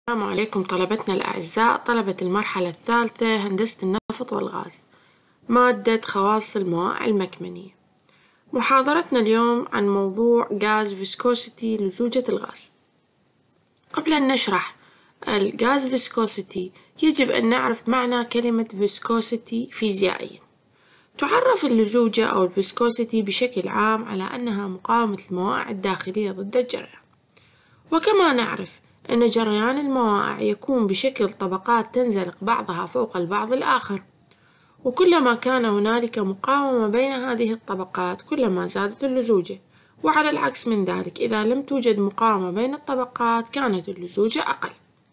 السلام عليكم طلبتنا الأعزاء، طلبة المرحلة الثالثة هندسة النفط والغاز، مادة خواص الموائع المكمنية. محاضرتنا اليوم عن موضوع غاز فيسكوسيتي لزوجة الغاز. قبل أن نشرح الغاز فيسكوسيتي يجب أن نعرف معنى كلمة فيسكوسيتي فيزيائيا. تعرف اللزوجة أو الفيسكوسيتي بشكل عام على أنها مقاومة الموائع الداخلية ضد الجريان، وكما نعرف أن جريان الموائع يكون بشكل طبقات تنزلق بعضها فوق البعض الآخر، وكلما كان هنالك مقاومة بين هذه الطبقات كلما زادت اللزوجة، وعلى العكس من ذلك إذا لم توجد مقاومة بين الطبقات كانت اللزوجة أقل.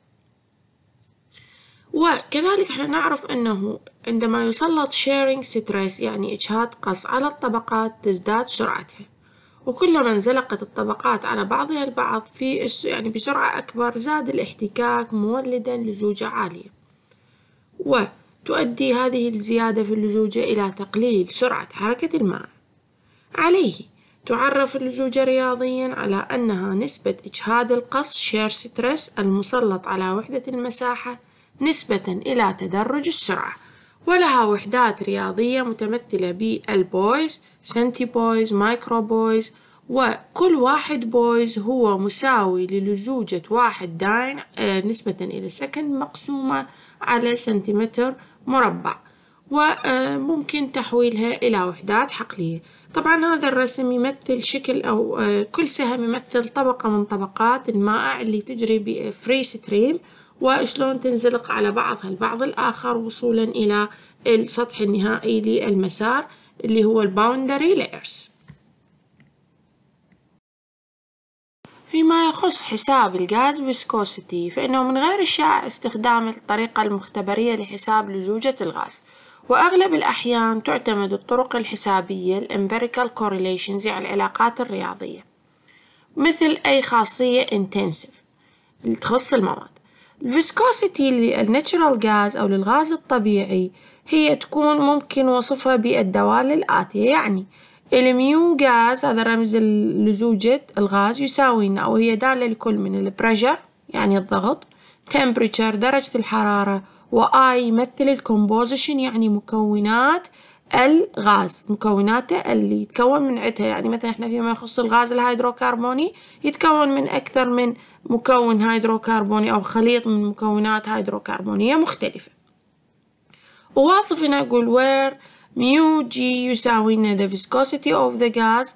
وكذلك احنا نعرف أنه عندما يسلط sharing stress يعني إجهاد قص على الطبقات تزداد سرعتها، وكلما انزلقت الطبقات على بعضها البعض بسرعة أكبر زاد الاحتكاك مولدا لزوجة عالية، وتؤدي هذه الزيادة في اللزوجة إلى تقليل سرعة حركة الماء. عليه تعرف اللزوجة رياضيا على أنها نسبة إجهاد القص شير ستريس المسلط على وحدة المساحة نسبة إلى تدرج السرعة، ولها وحدات رياضية متمثلة بالبويز، سنتي بويز، مايكرو بويز، وكل واحد بويز هو مساوي للزوجة واحد داين نسبة إلى السكند مقسومة على سنتيمتر مربع، وممكن تحويلها إلى وحدات حقلية. طبعا هذا الرسم يمثل شكل أو كل سهم يمثل طبقة من طبقات المائع اللي تجري بفري ستريم، وشلون تنزلق على بعضها البعض الآخر وصولا إلى السطح النهائي للمسار اللي هو الباوندري لايرز. فيما يخص حساب الغاز فيسكوسيتي فإنه من غير الشائع استخدام الطريقة المختبرية لحساب لزوجة الغاز، وأغلب الأحيان تعتمد الطرق الحسابية empirical correlations يعني العلاقات الرياضية، مثل أي خاصية intensive اللي تخص المواد. الفيسكوسيتي للناتشرال غاز أو للغاز الطبيعي هي تكون ممكن وصفها بالدوال الآتية، يعني الميو غاز هذا رمز لزوجة الغاز يساوي أو هي دالة لكل من البريشر يعني الضغط، temperature درجة الحرارة، وآي يمثل الكومبوزيشن يعني مكونات الغاز، مكوناته اللي يتكون من عدها، يعني مثلا احنا فيما يخص الغاز الهيدروكربوني يتكون من أكثر من مكون هيدروكربوني أو خليط من مكونات هيدروكربونية مختلفة. وواصف هنا أقول where mu g يساوي the viscosity of the gas.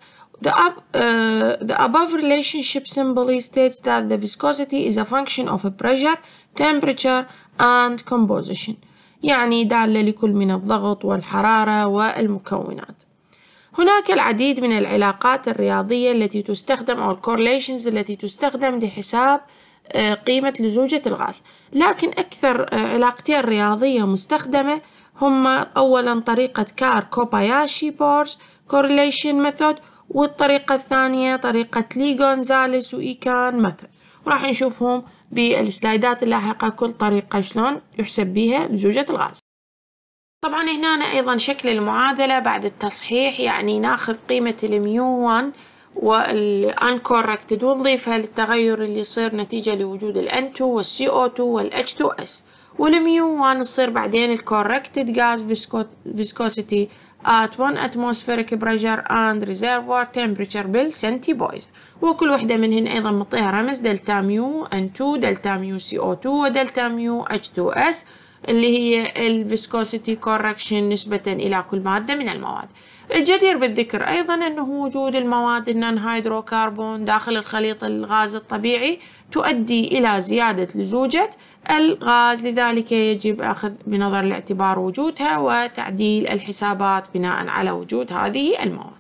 The above relationship simply states that the viscosity is a function of a pressure, temperature and composition، يعني دالة لكل من الضغط والحرارة والمكونات. هناك العديد من العلاقات الرياضية التي تستخدم أو الكورليشنز التي تستخدم لحساب قيمة لزوجة الغاز، لكن أكثر علاقتين رياضية مستخدمة هما أولا طريقة كار-كوباياشي بورس correlation method، والطريقة الثانية طريقة لي غونزاليس وإيكان ميثود، وراح نشوفهم بالسلايدات اللاحقة كل طريقة شلون يحسب بيها لزوجة الغاز. طبعا هنا أيضا شكل المعادلة بعد التصحيح، يعني ناخذ قيمة الميو 1 والانكوركتد ونضيفها للتغير اللي يصير نتيجة لوجود الN2 والCO2 والH2S، والميو 1 تصير بعدين الكوركتد غاز viscosity at 1 atmospheric pressure and reservoir temperature بالسنتي بويز، وكل وحدة منهن أيضا مطيها رمز دلتا ميو N2 دلتا ميو CO2 ودلتا ميو H2S اللي هي الفيسكوسيتي كوركشن نسبة إلى كل مادة من المواد. الجدير بالذكر أيضا أنه وجود المواد النون هيدروكربون داخل الخليط الغاز الطبيعي تؤدي إلى زيادة لزوجة الغاز، لذلك يجب أخذ بنظر الاعتبار وجودها وتعديل الحسابات بناء على وجود هذه المواد.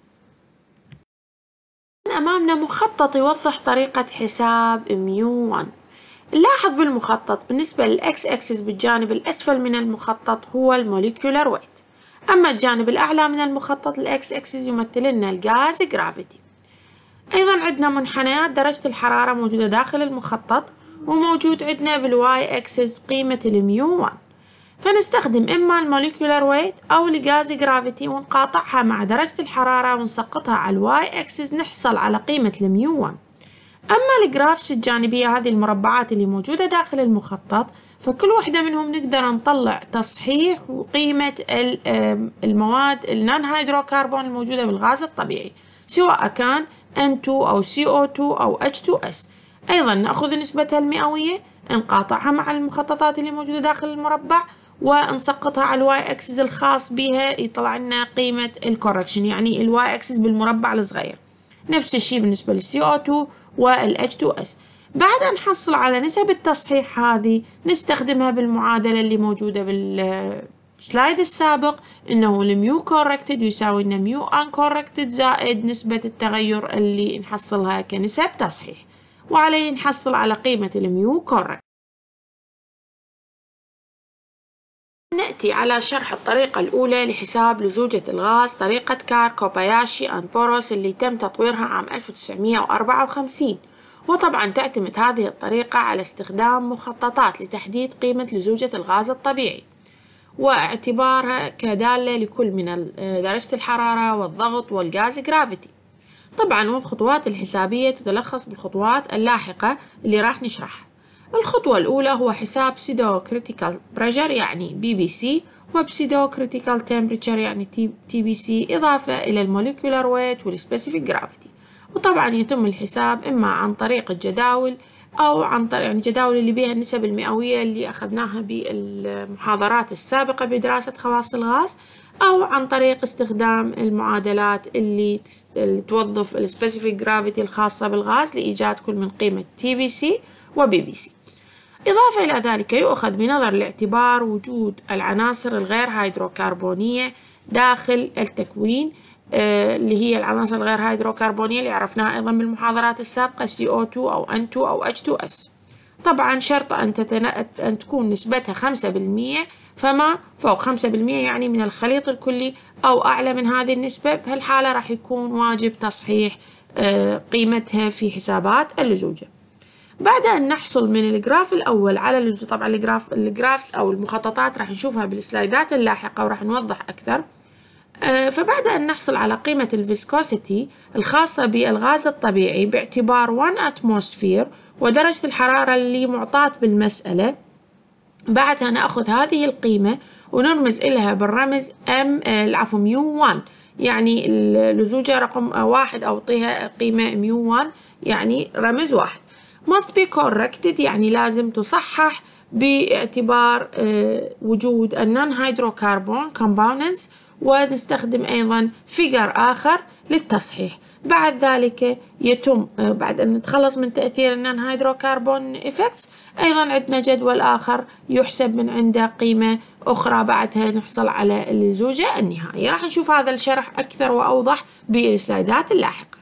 أمامنا مخطط يوضح طريقة حساب ميو 1. نلاحظ بالمخطط بالنسبة للإكس أكسس بالجانب الأسفل من المخطط هو الموليكولار ويت، أما الجانب الأعلى من المخطط الإكس أكسس يمثل لنا الغاز جرافيتي. أيضا عندنا منحنيات درجة الحرارة موجودة داخل المخطط، وموجود عندنا بالواي أكسس قيمة الميو 1، فنستخدم إما الموليكولار ويت أو الغاز جرافيتي ونقاطعها مع درجة الحرارة ونسقطها على الواي أكسس نحصل على قيمة الميو 1. أما الجرافس الجانبية، هذه المربعات اللي موجودة داخل المخطط، فكل واحدة منهم نقدر نطلع تصحيح وقيمة المواد النون هيدروكربون الموجودة بالغاز الطبيعي، سواء كان N2 أو CO2 أو H2S. أيضا نأخذ نسبتها المئوية، نقاطعها مع المخططات اللي موجودة داخل المربع، ونسقطها على الواي اكسس الخاص بها، يطلع لنا قيمة الكوركشن، يعني الواي اكسس بالمربع الصغير. نفس الشيء بالنسبة للسي او 2 والاتش 2 اس. بعد أن نحصل على نسب التصحيح هذه، نستخدمها بالمعادلة اللي موجودة بالسلايد السابق، إنه الميو كوركتد يساوي لنا ميو ان كوركتد زائد نسبة التغير اللي نحصلها كنسب تصحيح، وعليه نحصل على قيمة الميو كوركت. نأتي على شرح الطريقة الأولى لحساب لزوجة الغاز، طريقة كار كوباياشي أند بوروس، اللي تم تطويرها عام 1954. وطبعا تعتمد هذه الطريقة على استخدام مخططات لتحديد قيمة لزوجة الغاز الطبيعي، واعتبارها كدالة لكل من درجة الحرارة والضغط والغاز جرافيتي. طبعا والخطوات الحسابية تتلخص بالخطوات اللاحقة اللي راح نشرحها. الخطوة الأولى هو حساب pseudo critical pressure يعني BBC، و pseudo critical temperature يعني TBC، إضافة إلى الموليكولار ويت والسبيسيفيك جرافيتي. وطبعا يتم الحساب إما عن طريق الجداول أو عن طريق يعني الجداول اللي بها النسب المئوية اللي أخذناها بالمحاضرات السابقة بدراسة خواص الغاز، أو عن طريق استخدام المعادلات اللي توظف السبيسيفيك جرافيتي الخاصة بالغاز لإيجاد كل من قيمة TBC و BBC. إضافة إلى ذلك يؤخذ بنظر الاعتبار وجود العناصر الغير هيدروكربونية داخل التكوين، اللي هي العناصر الغير هيدروكربونية اللي عرفناها أيضا بالمحاضرات السابقة، CO2 أو N2 أو H2S. طبعا شرط أن تكون نسبتها 5%، فما فوق 5% يعني من الخليط الكلي أو أعلى من هذه النسبة، بهالحالة راح يكون واجب تصحيح قيمتها في حسابات اللزوجة. بعد أن نحصل من الجراف الأول على اللزوجة، طبعا الجرافس أو المخططات راح نشوفها بالسلايدات اللاحقة وراح نوضح أكثر. فبعد أن نحصل على قيمة الفيسكوسيتي الخاصة بالغاز الطبيعي باعتبار 1 أتموسفير ودرجة الحرارة اللي معطاة بالمسألة، بعدها نأخذ هذه القيمة ونرمز إلها بالرمز ميو 1، يعني اللزوجة رقم 1 أو أعطيها قيمة ميو 1 يعني رمز 1. must be corrected يعني لازم تصحح باعتبار وجود النون هيدروكربون components، ونستخدم أيضا فيجر آخر للتصحيح. بعد ذلك يتم بعد أن نتخلص من تأثير النون هيدروكربون إفكتس، أيضا عندنا جدول آخر يحسب من عنده قيمة أخرى، بعدها نحصل على اللزوجة النهائية. راح نشوف هذا الشرح أكثر وأوضح بالسلايدات اللاحقة.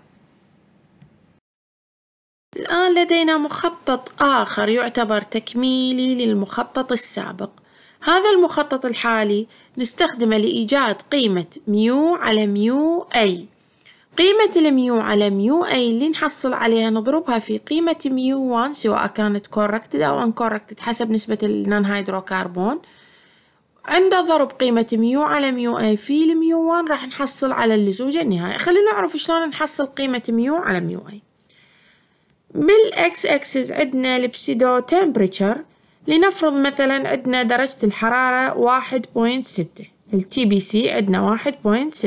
الآن لدينا مخطط آخر يعتبر تكميلي للمخطط السابق. هذا المخطط الحالي نستخدمه لإيجاد قيمة ميو على ميو أي. قيمة الميو على ميو أي اللي نحصل عليها نضربها في قيمة ميو 1 سواء كانت corrected أو uncorrected حسب نسبة النون هيدروكربون. عند ضرب قيمة ميو على ميو أي في الميو 1 راح نحصل على اللزوجة النهائية. خلينا نعرف شلون نحصل قيمة ميو على ميو أي. بالإكس أكسس عندنا البسيدو تمبريتشر، لنفرض مثلا عندنا درجة الحرارة 1.6، التي بي سي عندنا 1.6،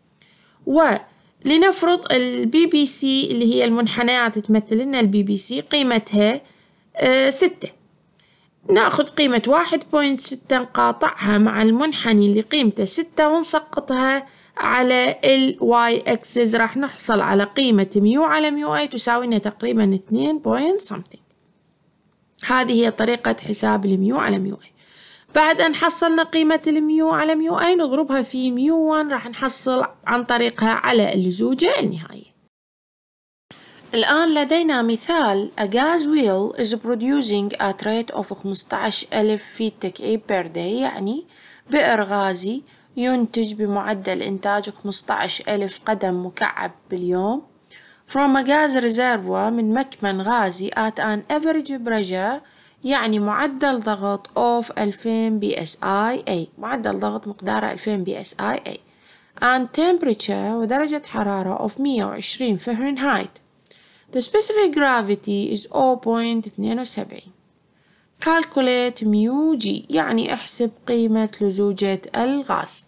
ولنفرض البي بي سي اللي هي المنحنيات تمثل لنا البي بي سي قيمتها 6. نأخذ قيمة 1.6 نقاطعها مع المنحني اللي قيمته 6 ونسقطها على ال y axis، راح نحصل على قيمة ميو على ميو أي تساوي لنا تقريبا 2 point something. هذه هي طريقة حساب الميو على ميو أي. بعد أن حصلنا قيمة الميو على ميو أي نضربها في ميو 1، راح نحصل عن طريقها على اللزوجة النهائية. الآن لدينا مثال a gas wheel is producing at rate of 15,000 feet تكعيب per day، يعني بئر غازي ينتج بمعدل إنتاج 15,000 قدم مكعب باليوم from a gas reservoir من مكمن غازي at an average pressure يعني معدل ضغط of 2000 psi، معدل ضغط مقداره 2000 psi، and temperature ودرجة حرارة of 120 فahrenheit. The specific gravity is 0.72. Calculate μg يعني احسب قيمة لزوجة الغاز.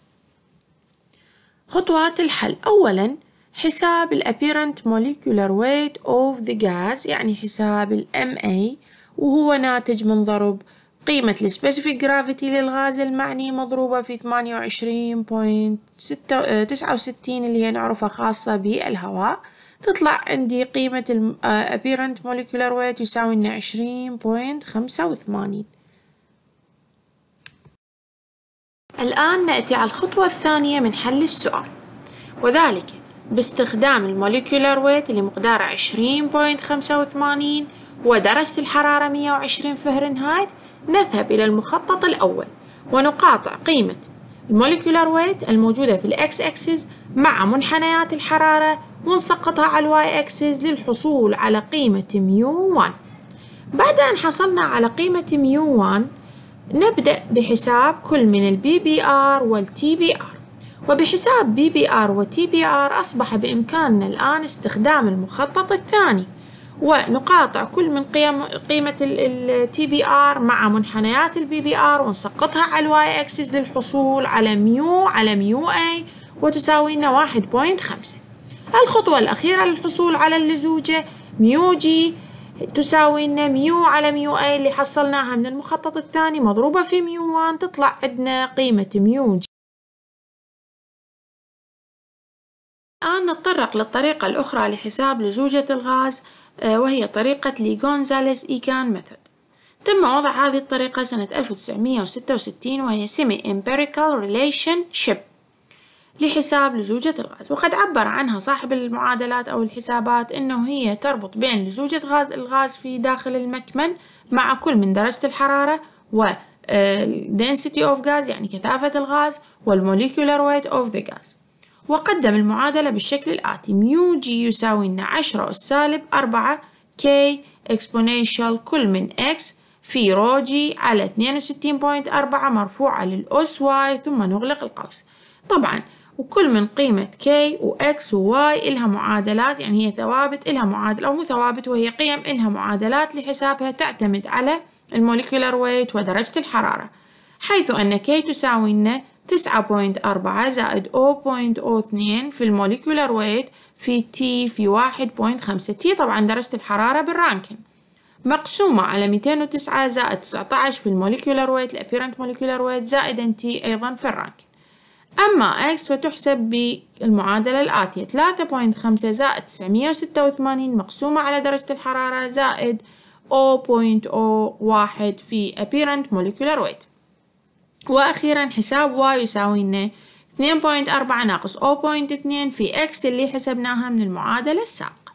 خطوات الحل. أولاً حساب ال apparent molecular weight of the gas يعني حساب ال MA، وهو ناتج من ضرب قيمة ال specific gravity للغاز المعني مضروبة في 28.69 اللي هي نعرفها خاصة بالهواء. تطلع عندي قيمة ال apparent molecular weight يساوي لنا 20.85. الآن نأتي على الخطوة الثانية من حل السؤال، وذلك باستخدام الموليكولار ويت اللي مقداره 20.85 ودرجة الحرارة 120 فهرنهايت. نذهب إلى المخطط الأول ونقاطع قيمة الموليكولار ويت الموجودة في الإكس أكسس مع منحنيات الحرارة ونسقطها على الواي أكسس للحصول على قيمة ميو 1. بعد أن حصلنا على قيمة ميو 1 نبدأ بحساب كل من البي بي آر والتي بي آر. وبحساب بي بي آر وتي بي آر أصبح بإمكاننا الآن استخدام المخطط الثاني ونقاطع كل من قيمة التي بي آر مع منحنيات البي بي آر ونسقطها على الواي أكسس للحصول على ميو على ميو أي وتساوي لنا 1.5. الخطوة الأخيرة للحصول على اللزوجة ميو جي تساوي لنا ميو على ميو أي اللي حصلناها من المخطط الثاني مضروبة في ميو 1، تطلع عندنا قيمة ميو جي. الآن نتطرق للطريقة الأخرى لحساب لزوجة الغاز، وهي طريقة لي غونزاليز إيكان ميثود. تم وضع هذه الطريقة سنة 1966 وهي Semi Empirical Relationship لحساب لزوجة الغاز، وقد عبر عنها صاحب المعادلات أو الحسابات أنه هي تربط بين لزوجة الغاز في داخل المكمن مع كل من درجة الحرارة و density of gas يعني كثافة الغاز والmolecular weight of the gas. وقدم المعادلة بالشكل الآتي: ميو جي يساوي لنا 10 أس سالب 4 كي exponential كل من x في رو جي على 62.4 مرفوعة للأس واي ثم نغلق القوس. طبعا وكل من قيمة k و x و y إلها معادلات، يعني هي ثوابت إلها معادلة أو مو ثوابت وهي قيم إلها معادلات لحسابها تعتمد على الموليكولار ويت ودرجة الحرارة، حيث أن k تساوي لنا 9.4 زائد 0.02 في الموليكولار ويت في T في 1.5. T طبعا درجة الحرارة بالرانكن مقسومة على 209 زائد 19 في الموليكولار ويت الابيرنت موليكولار ويت زائدا T أيضا في الرانكن. أما X فتحسب بالمعادلة الآتية: 3.5 زائد 986 مقسومة على درجة الحرارة زائد 0.01 في apparent molecular weight. وأخيرا حساب Y يساوي لنا 2.4 ناقص 0.2 في X اللي حسبناها من المعادلة السابقة.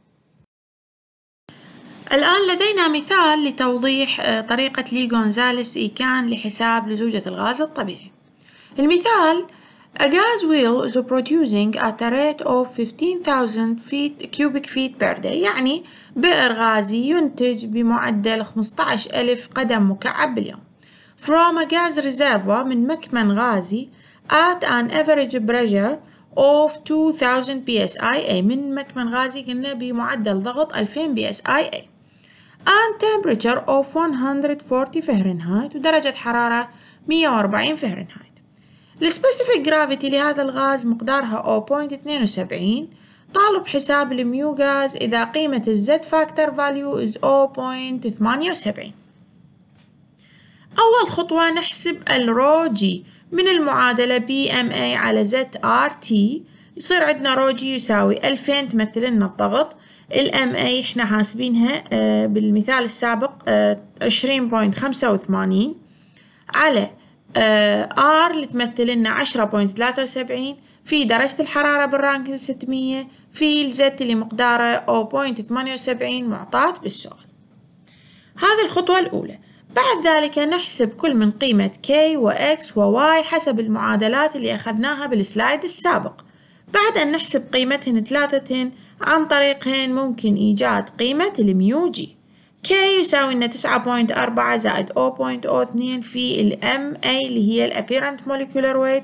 الآن لدينا مثال لتوضيح طريقة لي غونزاليز إيكان لحساب لزوجة الغاز الطبيعي. المثال: A gas wheel is producing at a rate of 15,000 cubic feet per day، يعني بئر غازي ينتج بمعدل 15,000 قدم مكعب باليوم. From a gas reservoir من مكمن غازي at an average pressure of 2000 psi من مكمن غازي قلنا بمعدل ضغط 2000 psi and temperature of 140 فهرنهايت ودرجة حرارة 140 فهرنهايت. السبيسيفيك جرافيتي لهذا الغاز مقدارها 0.72. طالب حساب الميو غاز إذا قيمة الزد فاكتور فاليو is 0.78. أول خطوة نحسب الرو جي من المعادلة بي ام اي على زد ار تي، يصير عندنا رو جي يساوي 2000 تمثل لنا الضغط، الام اي احنا حاسبينها بالمثال السابق 20.85 على R اللي تمثل لنا 10.73 في درجة الحرارة بالرانكن 600 في الزد اللي مقداره 0.78 معطاة بالسؤال. هذه الخطوة الأولى. بعد ذلك نحسب كل من قيمة K و X و Y حسب المعادلات اللي أخذناها بالسلايد السابق. بعد أن نحسب قيمتهن ثلاثتهن عن طريقهن ممكن إيجاد قيمة الميو جي. K يساوي لنا 9.4 زائد 0.02 في ال MA اللي هي ال apparent molecular weight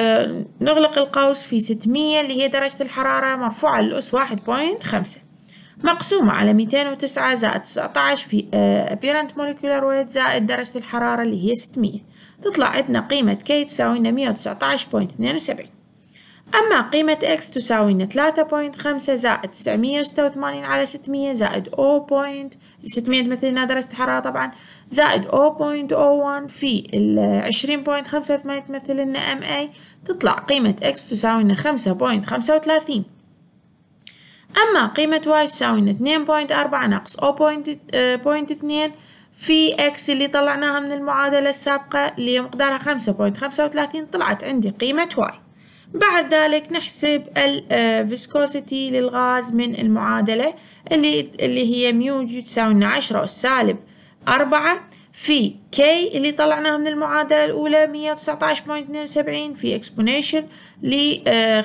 نغلق القوس في 600 اللي هي درجة الحرارة مرفوعة للأس 1.5. مقسومة على 209 زائد 19 في apparent molecular weight زائد درجة الحرارة اللي هي 600. تطلع عندنا قيمة K تساوي لنا 119.72. أما قيمة X تساوي لنا 3.5 زائد 986 على 600 زائد 600 تمثل لنا درجة الحرارة طبعا، زائد 0.01 في 20.85 تمثل لنا MA. تطلع قيمة X تساوي لنا 5.35. أما قيمة Y تساوي لنا 2.4 ناقص 0.2 في X اللي طلعناها من المعادلة السابقة اللي مقدارها 5.35. طلعت عندي قيمة Y. بعد ذلك نحسب الفيسكوسيتي للغاز من المعادلة اللي هي ميو جي تساوي لنا 10 أس سالب 4 في K اللي طلعناها من المعادلة الأولى 119.72 في اكسبوننشال ل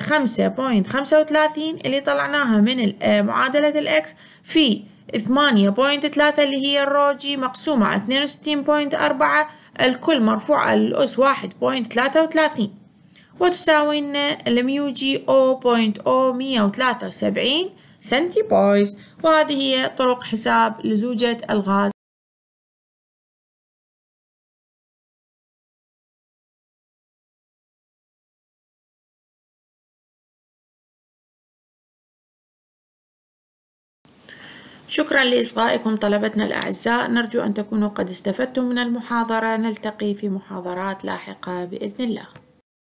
5.35 اللي طلعناها من معادلة الإكس في 8.3 اللي هي الروجي مقسومة على 62.4 الكل مرفوع على الأس 1.33 وتساوي لنا الميو جي 0.0173 سنتي بويز. وهذه هي طرق حساب لزوجة الغاز. شكرا لإصغائكم طلبتنا الأعزاء، نرجو أن تكونوا قد استفدتم من المحاضرة. نلتقي في محاضرات لاحقة بإذن الله.